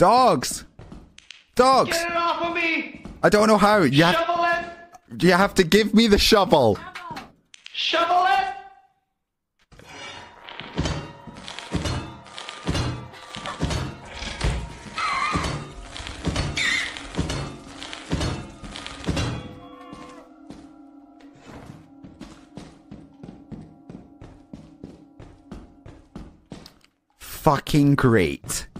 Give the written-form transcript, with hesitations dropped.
Dogs! Dogs! Get it off of me! I don't know how. Shovel it! You have to give me the shovel. Shovel it! Fucking great.